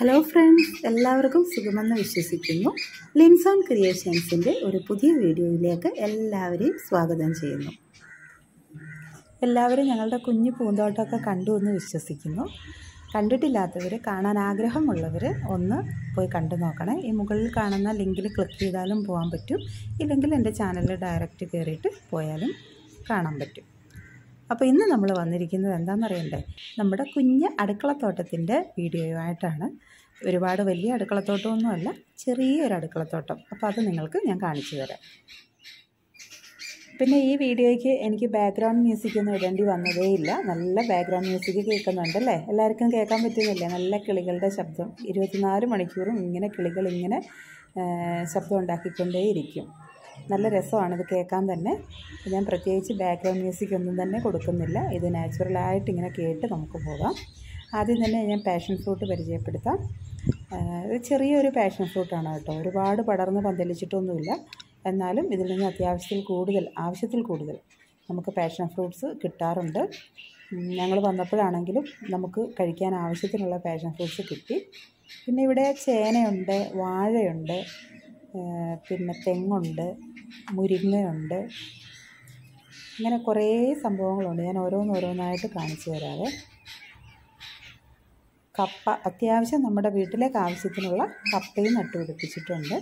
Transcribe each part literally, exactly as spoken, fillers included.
Hello friends, എല്ലാവർക്കും സുഖമെന്ന് വിശ്വസിക്കുന്നു. ലിൻസ് on ക്രിയേഷൻസിൻ്റെ ഒരു പുതിയ വീഡിയോയിലേക്ക് എല്ലാവരെയും സ്വാഗതം ചെയ്യുന്നു. എല്ലാവരും ഞങ്ങളുടെ കുഞ്ഞു പൂന്തോട്ടമൊക്കെ കണ്ടു എന്ന് വിശ്വസിക്കുന്നു. കണ്ടിട്ടില്ലാത്തവർ, കാണാൻ ആഗ്രഹമുള്ളവർ ഒന്ന് പോയി കണ്ടു നോക്കണേ. ഈ മുകളിൽ കാണുന്ന ലിങ്കിൽ ക്ലിക്ക് ചെയ്താലും പോകാൻ പറ്റും, ഇല്ലെങ്കിൽ എൻ്റെ ചാനലിൽ ഡയറക്റ്റ് കയറിയിട്ട് പോയാലും കാണാൻ പറ്റും. അപ്പോൾ ഇന്ന് നമ്മൾ വന്നിരിക്കുന്നത് എന്താണെന്നറിയണ്ടേ, നമ്മുടെ കുഞ്ഞ് അടുക്കളത്തോട്ടത്തിൻ്റെ വീഡിയോയുമായിട്ടാണ്. ഒരുപാട് വലിയ അടുക്കളത്തോട്ടമൊന്നുമല്ല, ചെറിയൊരു അടുക്കളത്തോട്ടം. അപ്പോൾ അത് നിങ്ങൾക്ക് ഞാൻ കാണിച്ചു തരാം. പിന്നെ ഈ വീഡിയോയ്ക്ക് എനിക്ക് ബാക്ക്ഗ്രൗണ്ട് മ്യൂസിക് ഒന്നും ഇടേണ്ടി വന്നതേ ഇല്ല. നല്ല ബാക്ക്ഗ്രൗണ്ട് മ്യൂസിക് കേൾക്കുന്നുണ്ടല്ലേ? എല്ലാവർക്കും കേൾക്കാൻ പറ്റുന്നില്ലേ? നല്ല കിളികളുടെ ശബ്ദം. ഇരുപത്തിനാല് മണിക്കൂറും ഇങ്ങനെ കിളികൾ ഇങ്ങനെ ശബ്ദം ഉണ്ടാക്കിക്കൊണ്ടേയിരിക്കും. നല്ല രസമാണിത് കേൾക്കാൻ തന്നെ. ഞാൻ പ്രത്യേകിച്ച് ബാക്ക്ഗ്രൗണ്ട് മ്യൂസിക് ഒന്നും തന്നെ കൊടുക്കുന്നില്ല. ഇത് നാച്ചുറലായിട്ട് ഇങ്ങനെ കേട്ട് നമുക്ക് പോകാം. ആദ്യം തന്നെ ഞാൻ പാഷൻ ഫ്രൂട്ട് പരിചയപ്പെടുത്താം. ചെറിയൊരു പാഷൻ ഫ്രൂട്ടാണ് കേട്ടോ. ഒരുപാട് പടർന്ന് പന്തലിച്ചിട്ടൊന്നുമില്ല. എന്നാലും ഇതിൽ നിന്ന് അത്യാവശ്യത്തിൽ കൂടുതൽ ആവശ്യത്തിൽ കൂടുതൽ നമുക്ക് പാഷൻ ഫ്രൂട്ട്സ് കിട്ടാറുണ്ട്. ഞങ്ങൾ വന്നപ്പോഴാണെങ്കിലും നമുക്ക് കഴിക്കാൻ ആവശ്യത്തിനുള്ള പാഷൻ ഫ്രൂട്ട്സ് കിട്ടി. പിന്നെ ഇവിടെ ചേനയുണ്ട്, വാഴയുണ്ട്, പിന്നെ തെങ്ങുണ്ട്, മുരിങ്ങയുണ്ട്. ഇങ്ങനെ കുറേ സംഭവങ്ങളുണ്ട്. ഞാൻ ഓരോന്നോരോന്നായിട്ട് കാണിച്ചു തരാവേ. കപ്പ, അത്യാവശ്യം നമ്മുടെ വീട്ടിലേക്ക് ആവശ്യത്തിനുള്ള കപ്പയും നട്ടുപിടിപ്പിച്ചിട്ടുണ്ട്.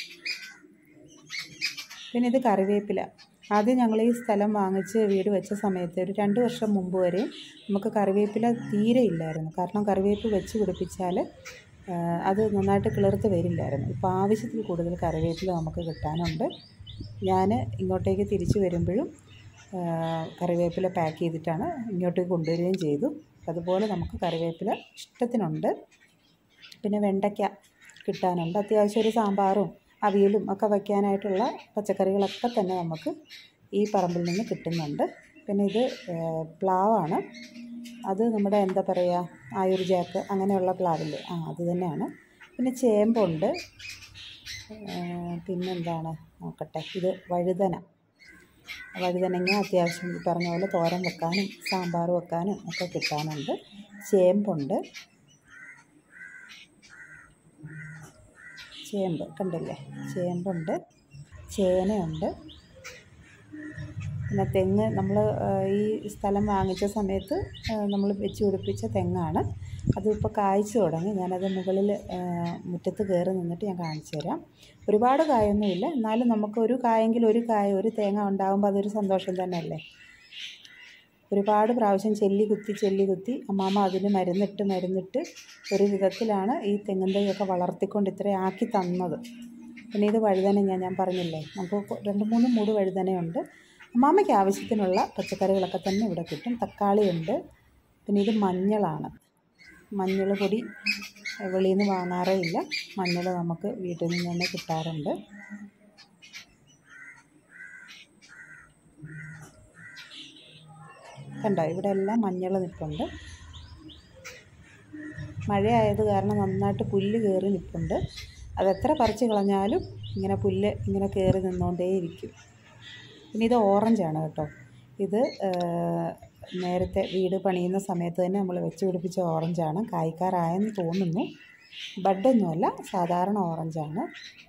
പിന്നെ ഇത് കറിവേപ്പില. ആദ്യം ഞങ്ങൾ ഈ സ്ഥലം വാങ്ങിച്ച് വീട് വെച്ച സമയത്ത് ഒരു രണ്ട് വർഷം മുമ്പ് വരെ നമുക്ക് കറിവേപ്പില തീരെ ഇല്ലായിരുന്നു. കാരണം കറിവേപ്പ് വെച്ച് പിടിപ്പിച്ചാൽ അത് നന്നായിട്ട് കിളിർത്ത് വരില്ലായിരുന്നു. ഇപ്പോൾ ആവശ്യത്തിൽ കൂടുതൽ കറിവേപ്പില നമുക്ക് കിട്ടാനുണ്ട്. ഞാൻ ഇങ്ങോട്ടേക്ക് തിരിച്ചു വരുമ്പോഴും കറിവേപ്പില പാക്ക് ചെയ്തിട്ടാണ് ഇങ്ങോട്ടേക്ക് കൊണ്ടുവരികയും ചെയ്തു. അതുപോലെ നമുക്ക് കറിവേപ്പില ഇഷ്ടത്തിനുണ്ട്. പിന്നെ വെണ്ടയ്ക്ക കിട്ടാനുണ്ട്. അത്യാവശ്യം ഒരു സാമ്പാറും അവിയലും ഒക്കെ വയ്ക്കാനായിട്ടുള്ള പച്ചക്കറികളൊക്കെ തന്നെ നമുക്ക് ഈ പറമ്പിൽ നിന്ന് കിട്ടുന്നുണ്ട്. പിന്നെ ഇത് പ്ലാവാണ്. അത് നമ്മുടെ എന്താ പറയുക, ആയുർജാക്ക് അങ്ങനെയുള്ള പ്ലാവില്ലേ, ആ അത് തന്നെയാണ്. പിന്നെ ചേമ്പുണ്ട്. പിന്നെന്താണ് നോക്കട്ടെ, ഇത് വഴുതന. വഴുതനങ്ങ അത്യാവശ്യം ഈ പറഞ്ഞ പോലെ തോരൻ വെക്കാനും സാമ്പാർ വെക്കാനും ഒക്കെ കിട്ടാനുണ്ട്. ചേമ്പുണ്ട്. ചേമ്പ് കണ്ടില്ലേ, ചേമ്പുണ്ട്. ചേനയുണ്ട്. പിന്നെ തെങ്ങ്, നമ്മൾ ഈ സ്ഥലം വാങ്ങിച്ച സമയത്ത് നമ്മൾ വെച്ച് പിടിപ്പിച്ച തെങ്ങാണ്. അതിപ്പോൾ കായ്ച്ചു തുടങ്ങി. ഞാനത് മുകളിൽ മുറ്റത്ത് കയറി നിന്നിട്ട് ഞാൻ കാണിച്ചു തരാം. ഒരുപാട് കായൊന്നുമില്ല, എന്നാലും നമുക്ക് ഒരു കായെങ്കിലും ഒരു കായ ഒരു തേങ്ങ ഉണ്ടാകുമ്പോൾ അതൊരു സന്തോഷം തന്നെയല്ലേ. ഒരുപാട് പ്രാവശ്യം ചെല്ലി കുത്തി ചെല്ലി കുത്തി അമ്മാമ്മ അതിന് മരുന്നിട്ട് മരുന്നിട്ട് ഒരു വിധത്തിലാണ് ഈ തെങ്ങിൻ തൈയൊക്കെ വളർത്തിക്കൊണ്ട് ഇത്രയും ആക്കി തന്നത്. പിന്നെ ഇത് വഴുതനങ്ങ, ഞാൻ പറഞ്ഞില്ലേ, നമുക്ക് രണ്ട് മൂന്ന് മൂട് വഴുതനയുണ്ട്. അമ്മാമ്മയ്ക്ക് ആവശ്യത്തിനുള്ള പച്ചക്കറികളൊക്കെ തന്നെ ഇവിടെ കിട്ടും. തക്കാളിയുണ്ട്. പിന്നെ ഇത് മഞ്ഞളാണ്. മഞ്ഞൾ പൊടി വെളിയിൽ നിന്ന് വാങ്ങാറേ ഇല്ല. മഞ്ഞൾ നമുക്ക് വീട്ടിൽ നിന്ന് തന്നെ കിട്ടാറുണ്ട്. കണ്ടോ, ഇവിടെ എല്ലാം മഞ്ഞൾ നിൽപ്പുണ്ട്. മഴയായത് കാരണം നന്നായിട്ട് പുല്ല് കയറി നിൽപ്പുണ്ട്. അതെത്ര പറിച്ച് കളഞ്ഞാലും ഇങ്ങനെ പുല്ല് ഇങ്ങനെ കയറി നിന്നുകൊണ്ടേയിരിക്കും. പിന്നെ ഇത് ഓറഞ്ചാണ് കേട്ടോ. ഇത് നേരത്തെ വീട് പണിയുന്ന സമയത്ത് തന്നെ നമ്മൾ വെച്ച് പിടിപ്പിച്ച ഓറഞ്ചാണ്. കായ്ക്കാറായെന്ന് തോന്നുന്നു. ബഡൊന്നുമല്ല, സാധാരണ ഓറഞ്ചാണ്.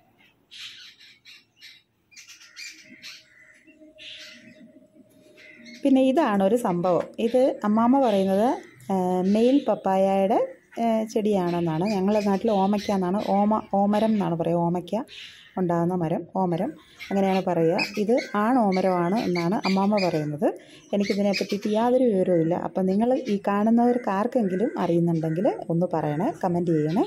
പിന്നെ ഇതാണ് ഒരു സംഭവം. ഇത് അമ്മാമ്മ പറയുന്നത് മെയിൽ പപ്പായയുടെ ചെടിയാണെന്നാണ്. ഞങ്ങളുടെ നാട്ടിൽ ഓമയ്ക്ക എന്നാണ്, ഓമ ഓമരം എന്നാണ് പറയുക. ഓമയ്ക്ക ഉണ്ടാകുന്ന മരം, ഓമരം അങ്ങനെയാണ് പറയുക. ഇത് ആണോമരമാണ് എന്നാണ് അമ്മാമ്മ പറയുന്നത്. എനിക്കിതിനെ പറ്റിയിട്ട് യാതൊരു വിവരവും ഇല്ല. അപ്പം നിങ്ങൾ ഈ കാണുന്നവർക്ക് ആർക്കെങ്കിലും അറിയുന്നുണ്ടെങ്കിൽ ഒന്ന് പറയണേ, കമൻറ്റ് ചെയ്യണേ.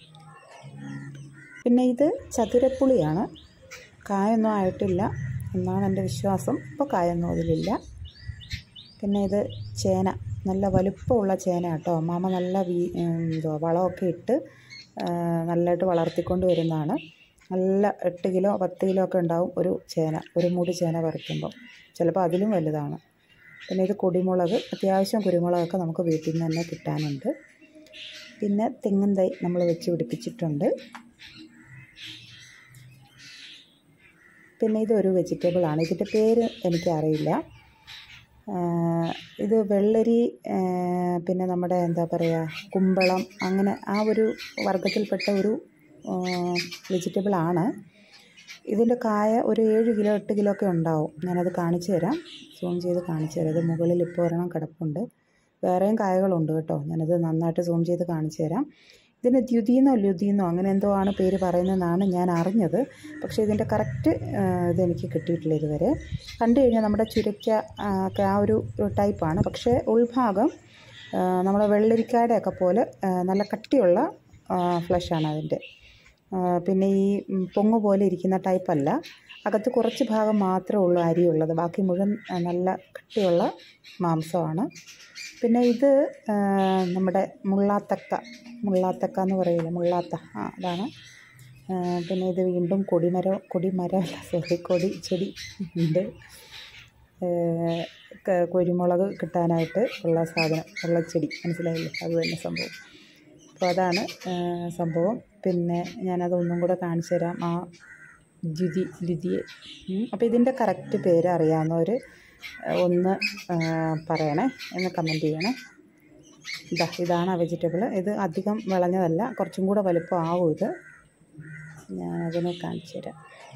പിന്നെ ഇത് ചതുരപ്പുളിയാണ്. കായൊന്നും ആയിട്ടില്ല എന്നാണ് എൻ്റെ വിശ്വാസം. ഇപ്പോൾ കായൊന്നും അതിലില്ല. പിന്നെ ഇത് ചേന, നല്ല വലുപ്പമുള്ള ചേന കേട്ടോ. അമ്മാമ്മ നല്ല വീ എന്തോ വളമൊക്കെ ഇട്ട് നല്ലതായിട്ട് വളർത്തിക്കൊണ്ട് വരുന്നതാണ്. നല്ല എട്ട് കിലോ പത്ത് കിലോ ഒക്കെ ഉണ്ടാവും ഒരു ചേന, ഒരു മൂടി ചേന പറിക്കുമ്പോൾ. ചിലപ്പോൾ അതിലും വലുതാണ്. പിന്നെ ഇത് കുരുമുളക്, അത്യാവശ്യം കുരുമുളകൊക്കെ നമുക്ക് വീട്ടിൽ നിന്ന് തന്നെ കിട്ടാനുണ്ട്. പിന്നെ തെങ്ങിൻ തൈ നമ്മൾ വെച്ച് പിടിപ്പിച്ചിട്ടുണ്ട്. പിന്നെ ഇതൊരു വെജിറ്റബിളാണ്. ഇതിൻ്റെ പേര് എനിക്കറിയില്ല. ഇത് വെള്ളരി, പിന്നെ നമ്മുടെ എന്താ പറയുക കുമ്പളം, അങ്ങനെ ആ ഒരു വർഗ്ഗത്തിൽപ്പെട്ട ഒരു വെജിറ്റബിളാണ്. ഇതിൻ്റെ കായ ഒരു ഏഴ് കിലോ എട്ട് കിലോ ഒക്കെ ഉണ്ടാവും. ഞാനത് കാണിച്ചു തരാം, സൂം ചെയ്ത് കാണിച്ചു തരാം. ഇത് മുകളിൽ ഇപ്പോൾ ഒരെണ്ണം കിടപ്പുണ്ട്. വേറെയും കായകളുണ്ട് കേട്ടോ. ഞാനത് നന്നായിട്ട് സൂം ചെയ്ത് കാണിച്ചു തരാം. ഇതിന് ദ്യുതിന്നോ ല്യുതിന്നോ അങ്ങനെ എന്തോ ആണ് പേര് പറയുന്നതെന്നാണ് ഞാൻ അറിഞ്ഞത്. പക്ഷേ ഇതിൻ്റെ കറക്റ്റ് ഇതെനിക്ക് കിട്ടിയിട്ടില്ല ഇതുവരെ. കണ്ടു കഴിഞ്ഞാൽ നമ്മുടെ ചുരയ്ക്ക ഒക്കെ ആ ഒരു ടൈപ്പാണ്. പക്ഷേ ഉൾഭാഗം നമ്മുടെ വെള്ളരിക്കായുടെ ഒക്കെ പോലെ നല്ല കട്ടിയുള്ള ഫ്ലഷാണ് അതിൻ്റെ. പിന്നെ ഈ പൊങ്ങ് പോലെ ഇരിക്കുന്ന ടൈപ്പല്ല. അകത്ത് കുറച്ച് ഭാഗം മാത്രമേ ഉള്ളൂ അരിയുള്ളത്, ബാക്കി മുഴുവൻ നല്ല കട്ടിയുള്ള മാംസമാണ്. പിന്നെ ഇത് നമ്മുടെ മുള്ളാത്തക്ക, മുള്ളാത്തക്ക എന്ന് പറയില്ല, മുള്ളാത്ത, ആ അതാണ്. പിന്നെ ഇത് വീണ്ടും കൊടിമരം, കൊടിമരമല്ല സോറി കൊടി ചെടി ഉണ്ട്. കുരുമുളക് കിട്ടാനായിട്ട് ഉള്ള സാധനം, ഉള്ള ചെടി, മനസ്സിലായില്ലേ? അത് തന്നെ സംഭവം. അപ്പോൾ അതാണ് സംഭവം. പിന്നെ ഞാനതൊന്നും കൂടെ കാണിച്ചു തരാം, ആ ദ്യുതി ദ്യുതിയെ. അപ്പോൾ ഇതിൻ്റെ കറക്റ്റ് പേര് അറിയാവുന്നവർ ഒന്ന് പറയണേ, എന്ന് കമൻറ്റ് ചെയ്യണേ. ഇതാ ഇതാണ് ആ വെജിറ്റബിൾ. ഇത് അധികം വിളഞ്ഞതല്ല, കുറച്ചും കൂടെ വലുപ്പം ആവും ഇത്. ഞാനതിനെ കാണിച്ചു തരാം.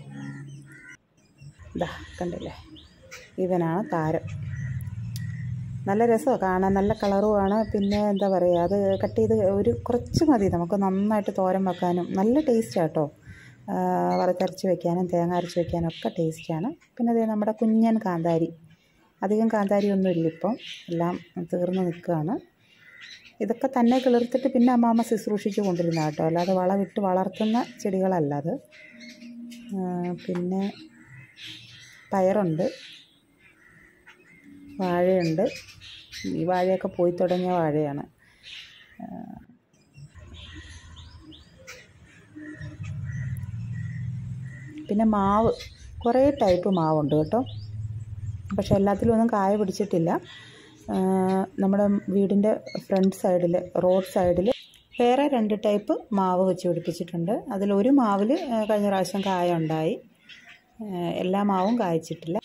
ഇതാ കണ്ടില്ലേ, ഇവനാണ് താരം. നല്ല രസമാണ് കാണാൻ, നല്ല കളറുമാണ്. പിന്നെ എന്താ പറയുക, അത് കട്ട് ചെയ്ത് ഒരു കുറച്ച് മതി നമുക്ക് നന്നായിട്ട് തോരൻ വെക്കാനും. നല്ല ടേസ്റ്റാണ് കേട്ടോ, വറുത്തരച്ച് വെക്കാനും തേങ്ങ അരച്ച് വെക്കാനും ഒക്കെ ടേസ്റ്റാണ്. പിന്നെ അതേ നമ്മുടെ കുഞ്ഞൻ കാന്താരി, അധികം കാന്താരി ഒന്നുമില്ല ഇപ്പം, എല്ലാം തീർന്ന് നിൽക്കുകയാണ്. ഇതൊക്കെ തന്നെ കിളിർത്തിട്ട് പിന്നെ അമ്മാമ്മ ശുശ്രൂഷിച്ച് കൊണ്ടിരുന്ന കേട്ടോ, അല്ലാതെ വളമിട്ട് വളർത്തുന്ന ചെടികളല്ല അത്. പിന്നെ പയറുണ്ട്, വാഴയുണ്ട്. ഈ വാഴയൊക്കെ പോയി തുടങ്ങിയ വാഴയാണ്. പിന്നെ മാവ്, കുറേ ടൈപ്പ് മാവുണ്ട് കേട്ടോ. പക്ഷെ എല്ലാത്തിലും ഒന്നും കായ പിടിച്ചിട്ടില്ല. നമ്മുടെ വീടിൻ്റെ ഫ്രണ്ട് സൈഡിൽ, റോഡ് സൈഡിൽ വേറെ രണ്ട് ടൈപ്പ് മാവ് വെച്ച് പിടിപ്പിച്ചിട്ടുണ്ട്. അതിലൊരു മാവിൽ കഴിഞ്ഞ പ്രാവശ്യം കായ ഉണ്ടായി. എല്ലാ മാവും കായ്ച്ചിട്ടില്ല.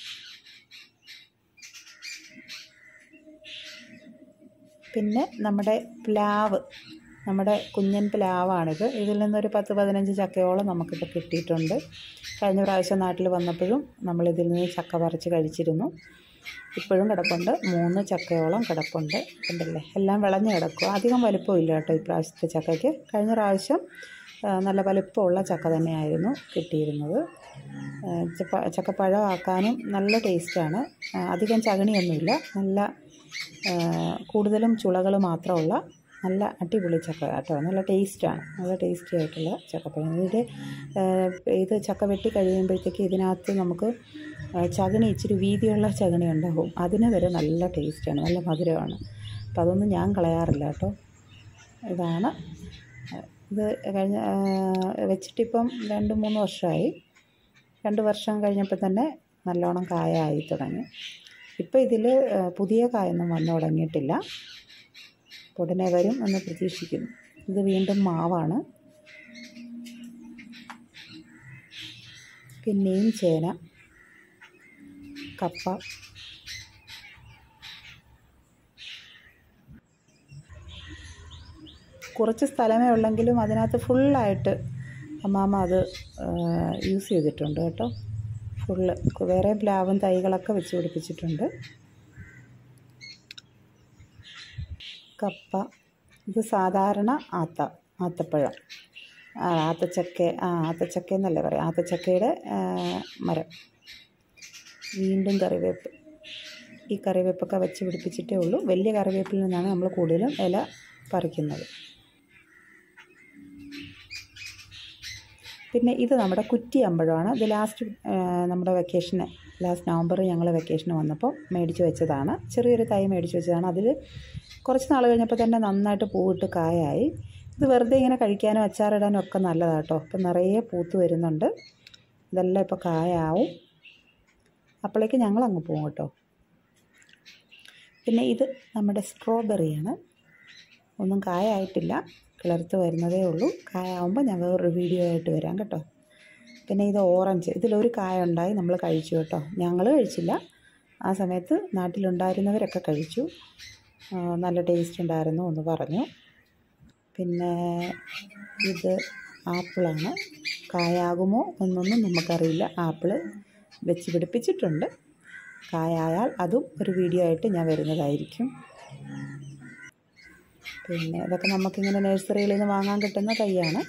പിന്നെ നമ്മുടെ പ്ലാവ്, നമ്മുടെ കുഞ്ഞൻ പ്ലാവാണിത്. ഇതിൽ നിന്നൊരു പത്ത് പതിനഞ്ച് ചക്കയോളം നമുക്കിപ്പോൾ കിട്ടിയിട്ടുണ്ട്. കഴിഞ്ഞ പ്രാവശ്യം നാട്ടിൽ വന്നപ്പോഴും നമ്മളിതിൽ നിന്ന് ചക്ക പറിച്ച് കഴിച്ചിരുന്നു. ഇപ്പോഴും കിടപ്പുണ്ട്, മൂന്ന് ചക്കയോളം കിടപ്പുണ്ട്. കണ്ടില്ലേ, എല്ലാം വിളഞ്ഞ് കിടക്കുക. അധികം വലിപ്പമില്ല കേട്ടോ ഇപ്രാവശ്യത്തെ ചക്കയ്ക്ക്. കഴിഞ്ഞ പ്രാവശ്യം നല്ല വലിപ്പമുള്ള ചക്ക തന്നെയായിരുന്നു കിട്ടിയിരുന്നത്. ചക്കപ്പഴം ആക്കാനും നല്ല ടേസ്റ്റാണ്. അധികം ചകണിയൊന്നുമില്ല, നല്ല കൂടുതലും ചുളകൾ മാത്രമുള്ള നല്ല അടിപൊളി ചക്ക കേട്ടോ. നല്ല ടേസ്റ്റാണ്, നല്ല ടേസ്റ്റി ആയിട്ടുള്ള ചക്കപ്പഴം. ഇതിൻ്റെ ഇത് ചക്ക വെട്ടി കഴിയുമ്പോഴത്തേക്ക് ഇതിനകത്ത് നമുക്ക് ചകണി, ഇച്ചിരി വീതിയുള്ള ചകണി ഉണ്ടാകും. അതിന് വരെ നല്ല ടേസ്റ്റാണ്, നല്ല മധുരമാണ്. അപ്പോൾ അതൊന്നും ഞാൻ കളയാറില്ല കേട്ടോ. ഇതാണ് ഇത്. കഴിഞ്ഞ വെച്ചിട്ടിപ്പം രണ്ട് മൂന്ന് വർഷമായി. രണ്ട് വർഷം കഴിഞ്ഞപ്പോൾ തന്നെ നല്ലോണം കായ ആയി തുടങ്ങി. ഇപ്പോൾ ഇതിൽ പുതിയ കായൊന്നും വന്നു തുടങ്ങിയിട്ടില്ല, ഉടനെ വരും എന്ന് പ്രതീക്ഷിക്കുന്നു. ഇത് വീണ്ടും മാവാണ്. പിന്നെയും ചേന, കപ്പ, കുറച്ച് സ്ഥലമേ ഉള്ളെങ്കിലും അതിനകത്ത് ഫുള്ളായിട്ട് അമ്മാമ്മ അത് യൂസ് ചെയ്തിട്ടുണ്ട് കേട്ടോ. ഫുള്ള് വേറെ പ്ലാവും തൈകളൊക്കെ വെച്ച് പിടിപ്പിച്ചിട്ടുണ്ട്. കപ്പ, ഇത് സാധാരണ ആത്ത ആത്തപ്പഴം, ആത്തച്ചക്ക, ആ ആത്തച്ചക്ക എന്നല്ലേ പറയാം, ആത്തച്ചക്കയുടെ മരം. വീണ്ടും കറിവേപ്പ്. ഈ കറിവേപ്പൊക്കെ വെച്ച് പിടിപ്പിച്ചിട്ടേ ഉള്ളൂ. വലിയ കറിവേപ്പിൽ നിന്നാണ് നമ്മൾ കൂടുതലും ഇല പറിക്കുന്നത്. പിന്നെ ഇത് നമ്മുടെ കുറ്റി അമ്പഴമാണ്. ഇത് ലാസ്റ്റ് നമ്മുടെ വെക്കേഷന്, ലാസ്റ്റ് നവംബർ ഞങ്ങൾ വെക്കേഷന് വന്നപ്പോൾ മേടിച്ച് വെച്ചതാണ്. ചെറിയൊരു തൈ മേടിച്ച് വെച്ചതാണ്. അതിൽ കുറച്ച് നാൾ കഴിഞ്ഞപ്പോൾ തന്നെ നന്നായിട്ട് പൂവിട്ട് കായായി. ഇത് വെറുതെ ഇങ്ങനെ കഴിക്കാനും അച്ചാറിടാനും ഒക്കെ നല്ലതാണ് കേട്ടോ. ഇപ്പം നിറയെ പൂത്ത് വരുന്നുണ്ട്. ഇതെല്ലാം ഇപ്പോൾ കായാവും. അപ്പോഴേക്ക് ഞങ്ങളങ്ങ് പോകും കേട്ടോ. പിന്നെ ഇത് നമ്മുടെ സ്ട്രോബെറിയാണ്. ഒന്നും കായായിട്ടില്ല, കിളർത്ത് വരുന്നതേ ഉള്ളൂ. കായാവുമ്പോൾ ഞാൻ വേറൊരു വീഡിയോ ആയിട്ട് വരാം കേട്ടോ. പിന്നെ ഇത് ഓറഞ്ച്. ഇതിലൊരു കായ ഉണ്ടായി, നമ്മൾ കഴിച്ചു കേട്ടോ. ഞങ്ങൾ കഴിച്ചില്ല, ആ സമയത്ത് നാട്ടിലുണ്ടായിരുന്നവരൊക്കെ കഴിച്ചു, നല്ല ടേസ്റ്റ് ഉണ്ടായിരുന്നു എന്ന് പറഞ്ഞു. പിന്നെ ഇത് ആപ്പിളാണ്, കായാകുമോ എന്നൊന്നും നമുക്കറിയില്ല. ആപ്പിൾ വെച്ച് പിടിപ്പിച്ചിട്ടുണ്ട്, കായായാൽ അതും ഒരു വീഡിയോ ആയിട്ട് ഞാൻ വരുന്നതായിരിക്കും. പിന്നെ ഇതൊക്കെ നമുക്കിങ്ങനെ നഴ്സറിയിൽ നിന്ന് വാങ്ങാൻ കിട്ടുന്ന തൈയാണ്.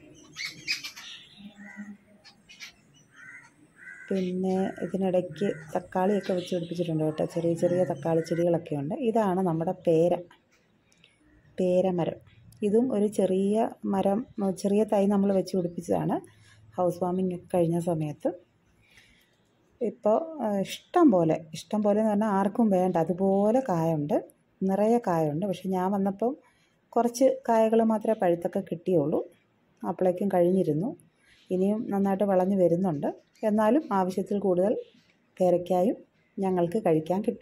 പിന്നെ ഇതിനിടയ്ക്ക് തക്കാളിയൊക്കെ വെച്ച് പിടിപ്പിച്ചിട്ടുണ്ട് കേട്ടോ, ചെറിയ ചെറിയ തക്കാളി ചെടികളൊക്കെ ഉണ്ട്. ഇതാണ് നമ്മുടെ പേര പേരമരം. ഇതും ഒരു ചെറിയ മരം, ചെറിയ തൈ നമ്മൾ വെച്ച് പിടിപ്പിച്ചതാണ് ഹൗസ് വാമിംഗ് ഒക്കെ കഴിഞ്ഞ സമയത്ത്. ഇപ്പോൾ ഇഷ്ടം പോലെ ഇഷ്ടം പോലെ എന്ന് പറഞ്ഞാൽ ആർക്കും വേണ്ട അതുപോലെ കായുണ്ട്, നിറയെ കായുണ്ട്. പക്ഷെ ഞാൻ വന്നപ്പം കുറച്ച് കായകൾ മാത്രമേ പഴുത്തൊക്കെ കിട്ടിയുള്ളൂ, അപ്പോഴേക്കും കഴിഞ്ഞിരുന്നു. ഇനിയും നന്നായിട്ട് വിളഞ്ഞു വരുന്നുണ്ട്. എന്നാലും ആവശ്യത്തിൽ കൂടുതൽ പേരയ്ക്കായും ഞങ്ങൾക്ക് കഴിക്കാൻ കിട്ടി.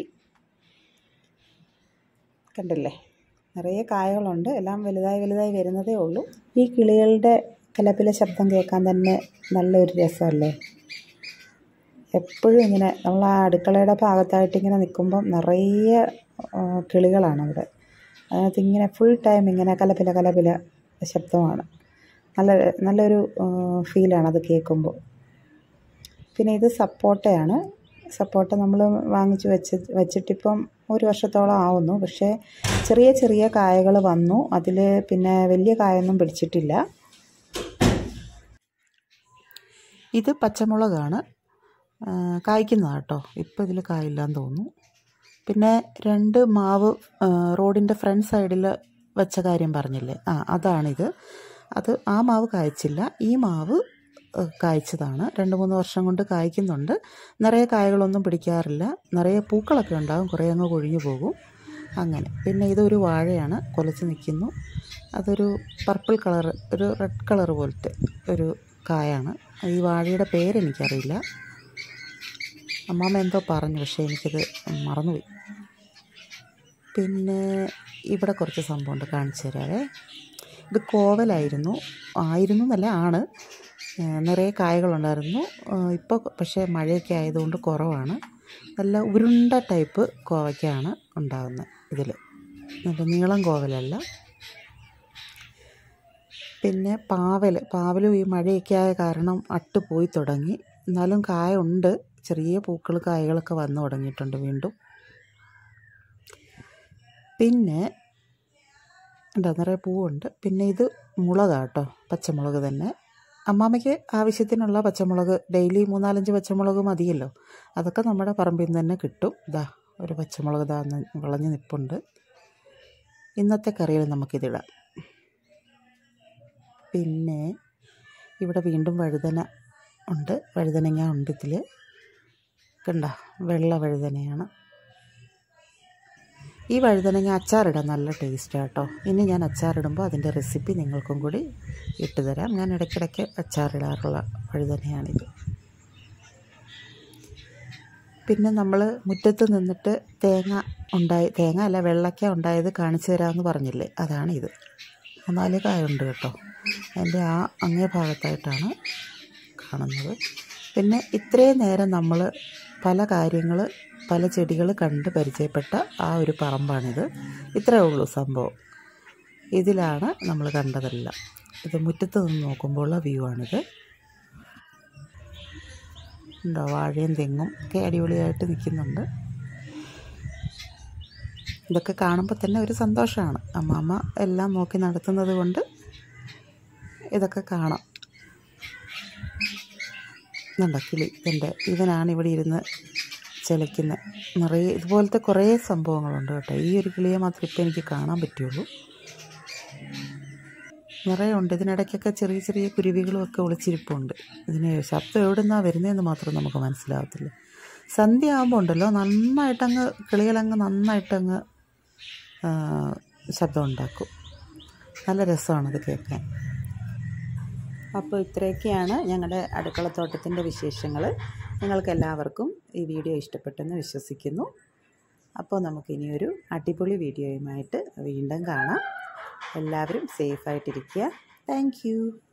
കണ്ടില്ലേ, നിറയെ കായകളുണ്ട്, എല്ലാം വലുതായി വലുതായി വരുന്നതേ ഉള്ളൂ. ഈ കിളികളുടെ കലപില ശബ്ദം കേൾക്കാൻ തന്നെ നല്ലൊരു രസമല്ലേ. എപ്പോഴും ഇങ്ങനെ നമ്മൾ ആ അടുക്കളയുടെ ഭാഗത്തായിട്ട് ഇങ്ങനെ നിൽക്കുമ്പം നിറയെ കിളികളാണ് അവിടെ. അതിനകത്ത് ഇങ്ങനെ ഫുൾ ടൈം ഇങ്ങനെ കലപില കലപില ശബ്ദമാണ്. നല്ല നല്ലൊരു ഫീലാണ് അത് കേൾക്കുമ്പോൾ. പിന്നെ ഇത് സപ്പോട്ടയാണ്. സപ്പോട്ട നമ്മൾ വാങ്ങിച്ച് വെച്ച് വെച്ചിട്ടിപ്പം ഒരു വർഷത്തോളം ആവുന്നു. പക്ഷേ ചെറിയ ചെറിയ കായകൾ വന്നു, അതിൽ പിന്നെ വലിയ കായൊന്നും പിടിച്ചിട്ടില്ല. ഇത് പച്ചമുളകാണ്, കായ്ക്കുന്നതാണ് കേട്ടോ. ഇപ്പോൾ ഇതിൽ കായില്ലാന്ന് തോന്നുന്നു. പിന്നെ രണ്ട് മാവ് റോഡിൻ്റെ ഫ്രണ്ട് സൈഡിൽ വെച്ച കാര്യം പറഞ്ഞില്ലേ, ആ അതാണിത്. അത് ആ മാവ് കായ്ച്ചില്ല, ഈ മാവ് കായ്ച്ചതാണ്. രണ്ട് മൂന്ന് വർഷം കൊണ്ട് കായ്ക്കുന്നുണ്ട്. നിറയെ കായകളൊന്നും പിടിക്കാറില്ല, നിറയെ പൂക്കളൊക്കെ ഉണ്ടാകും, കുറേ അങ്ങ് കൊഴിഞ്ഞു പോകും അങ്ങനെ. പിന്നെ ഇതൊരു വാഴയാണ്, കൊലച്ച് നിൽക്കുന്നു. അതൊരു പർപ്പിൾ കളർ, ഒരു റെഡ് കളർ പോലത്തെ ഒരു കായാണ്. ഈ വാഴയുടെ പേരെനിക്കറിയില്ല, അമ്മാമ്മ എന്തോ പറഞ്ഞു, പക്ഷേ എനിക്കത് മറന്നുപോയി. പിന്നെ ഇവിടെ കുറച്ച് സംഭവമുണ്ട്, കാണിച്ചു തരാവേ. ഇത് കോവലായിരുന്നു, ആയിരുന്നു എന്നല്ല ആണ്, നിറയെ കായകളുണ്ടായിരുന്നു. ഇപ്പോൾ പക്ഷേ മഴയൊക്കെ ആയതുകൊണ്ട് കുറവാണ്. നല്ല ഉരുണ്ട ടൈപ്പ് കോവയ്ക്കാണ് ഉണ്ടാകുന്നത് ഇതിൽ, നല്ല നീളം കോവലല്ല. പിന്നെ പാവൽ പാവലും ഈ മഴയൊക്കെ ആയ കാരണം അട്ട് പോയി തുടങ്ങി. എന്നാലും കായ ഉണ്ട്, ചെറിയ പൂക്കൾ കായകളൊക്കെ വന്നു തുടങ്ങിയിട്ടുണ്ട് വീണ്ടും. പിന്നെ എന്താ നിറയെ പൂവുണ്ട്. പിന്നെ ഇത് മുളകാട്ടോ, പച്ചമുളക് തന്നെ. അമ്മാമ്മയ്ക്ക് ആവശ്യത്തിനുള്ള പച്ചമുളക് ഡെയിലി മൂന്നാലഞ്ച് പച്ചമുളക് മതിയല്ലോ, അതൊക്കെ നമ്മുടെ പറമ്പിൽ നിന്ന് തന്നെ കിട്ടും. ഇതാ ഒരു പച്ചമുളക് ഇതാ വിളഞ്ഞ് നിൽപ്പുണ്ട്. ഇന്നത്തെ കറിയിൽ നമുക്കിതിടാം. പിന്നെ ഇവിടെ വീണ്ടും വഴുതന ഉണ്ട്, വഴുതനങ്ങ ഉണ്ട് ഇതിൽ, കണ്ട വെള്ള വഴുതനയാണ്. ഈ വഴുതനങ്ങ അച്ചാറിടാൻ നല്ല ടേസ്റ്റാണ് കേട്ടോ. ഇനി ഞാൻ അച്ചാറിടുമ്പോൾ അതിൻ്റെ റെസിപ്പി നിങ്ങൾക്കും കൂടി ഇട്ടുതരാം. ഞാൻ ഇടയ്ക്കിടയ്ക്ക് അച്ചാറിടാറുള്ള വഴുതനയാണിത്. പിന്നെ നമ്മൾ മുറ്റത്ത് നിന്നിട്ട് തേങ്ങ ഉണ്ടായി, തേങ്ങ അല്ല വെള്ളക്ക ഉണ്ടായത് കാണിച്ചു തരാമെന്ന് പറഞ്ഞില്ലേ, അതാണിത്. മൂന്നാല് കായുണ്ട് കേട്ടോ, അതിൻ്റെ ആ അങ്ങേ ഭാഗത്തായിട്ടാണ് കാണുന്നത്. പിന്നെ ഇത്രയും നേരം നമ്മൾ പല കാര്യങ്ങൾ പല ചെടികൾ കണ്ട് പരിചയപ്പെട്ട ആ ഒരു പറമ്പാണിത്. ഇത്രയേ ഉള്ളൂ സംഭവം. ഇതിലാണ് നമ്മൾ കണ്ടതെല്ലാം. ഇത് മുറ്റത്ത് നിന്ന് നോക്കുമ്പോഴുള്ള വ്യൂ ആണിത്. ഉണ്ടോ, വാഴയും തെങ്ങും ഒക്കെ അടിപൊളിയായിട്ട് നിൽക്കുന്നുണ്ട്. ഇതൊക്കെ കാണുമ്പോൾ തന്നെ ഒരു സന്തോഷമാണ്. അമ്മാമ്മ എല്ലാം നോക്കി നടത്തുന്നത് കൊണ്ട് ഇതൊക്കെ കാണാം. ഇതുണ്ടോ കിളി, ഇതുണ്ട്, ഇവനാണ് ഇവിടെ ഇരുന്ന് ചിലയ്ക്കുന്നത്. നിറയെ ഇതുപോലത്തെ കുറേ സംഭവങ്ങളുണ്ട് കേട്ടോ. ഈ ഒരു കിളിയെ മാത്രമേ ഇപ്പോൾ എനിക്ക് കാണാൻ പറ്റുള്ളൂ. നിറയെ ഉണ്ട്. ഇതിനിടയ്ക്കൊക്കെ ചെറിയ ചെറിയ കുരുവികളും ഒക്കെ ഒളിച്ചിരിപ്പുണ്ട്. ഇതിന് ശബ്ദം എവിടെ നിന്നാണ് വരുന്നതെന്ന് മാത്രം നമുക്ക് മനസ്സിലാകത്തില്ല. സന്ധ്യ ആകുമ്പോൾ ഉണ്ടല്ലോ നന്നായിട്ടങ്ങ് കിളികളങ്ങ് നന്നായിട്ടങ്ങ് ശബ്ദം ഉണ്ടാക്കും. നല്ല രസമാണത് കേൾക്കാൻ. അപ്പോൾ ഇത്രയൊക്കെയാണ് ഞങ്ങളുടെ അടുക്കളത്തോട്ടത്തിൻ്റെ വിശേഷങ്ങൾ. നിങ്ങൾക്ക് എല്ലാവർക്കും ഈ വീഡിയോ ഇഷ്ടപ്പെട്ടെന്ന് വിശ്വസിക്കുന്നു. അപ്പോൾ നമുക്കിനിയൊരു അടിപൊളി വീഡിയോയുമായിട്ട് വീണ്ടും കാണാം. എല്ലാവരും സേഫായിട്ടിരിക്കുക. Thank you.